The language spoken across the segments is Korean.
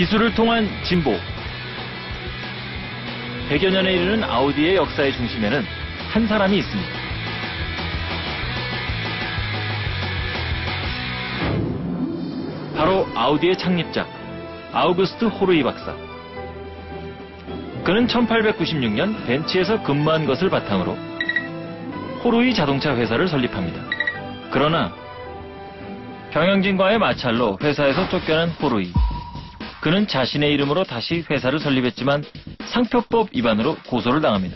기술을 통한 진보. 100여 년에 이르는 아우디의 역사의 중심에는 한 사람이 있습니다. 바로 아우디의 창립자, 아우구스트 호르이 박사. 그는 1896년 벤츠에서 근무한 것을 바탕으로 호르이 자동차 회사를 설립합니다. 그러나 경영진과의 마찰로 회사에서 쫓겨난 호르이. 그는 자신의 이름으로 다시 회사를 설립했지만 상표법 위반으로 고소를 당합니다.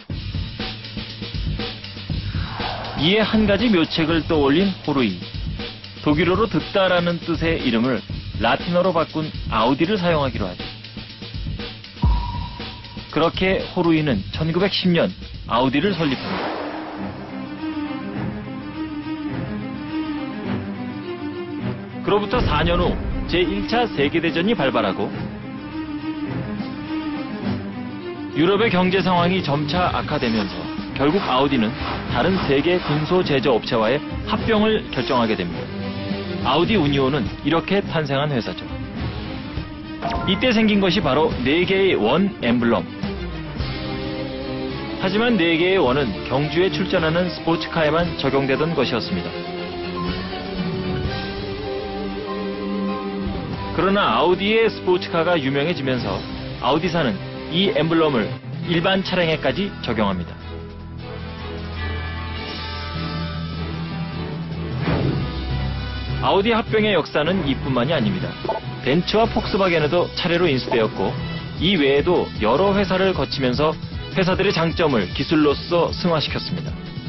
이에 한 가지 묘책을 떠올린 호르이. 독일어로 듣다라는 뜻의 이름을 라틴어로 바꾼 아우디를 사용하기로 하죠. 그렇게 호르이는 1910년 아우디를 설립합니다. 그로부터 4년 후 제1차 세계대전이 발발하고 유럽의 경제 상황이 점차 악화되면서 결국 아우디는 다른 세계 군소 제조업체와의 합병을 결정하게 됩니다. 아우디 우니오는 이렇게 탄생한 회사죠. 이때 생긴 것이 바로 4개의 원 엠블럼. 하지만 4개의 원은 경주에 출전하는 스포츠카에만 적용되던 것이었습니다. 그러나 아우디의 스포츠카가 유명해지면서 아우디사는 이 엠블럼을 일반 차량에까지 적용합니다. 아우디 합병의 역사는 이뿐만이 아닙니다. 벤츠와 폭스바겐에도 차례로 인수되었고 이 외에도 여러 회사를 거치면서 회사들의 장점을 기술로서 승화시켰습니다.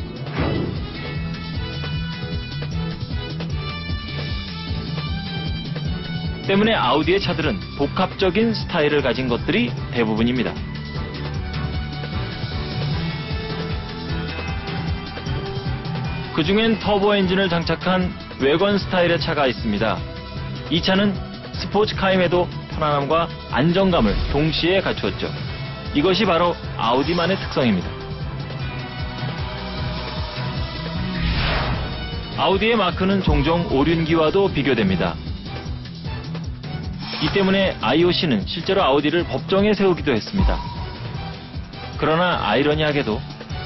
때문에 아우디의 차들은 복합적인 스타일을 가진 것들이 대부분입니다. 그중엔 터보 엔진을 장착한 외관 스타일의 차가 있습니다. 이 차는 스포츠카임에도 편안함과 안정감을 동시에 갖추었죠. 이것이 바로 아우디만의 특성입니다. 아우디의 마크는 종종 오륜기와도 비교됩니다. 이 때문에 IOC는 실제로 아우디를 법정에 세우기도 했습니다. 그러나 아이러니하게도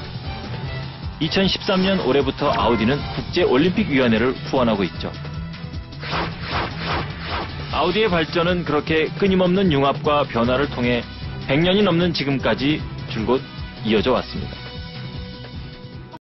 2013년 올해부터 아우디는 국제올림픽위원회를 후원하고 있죠. 아우디의 발전은 그렇게 끊임없는 융합과 변화를 통해 100년이 넘는 지금까지 줄곧 이어져 왔습니다.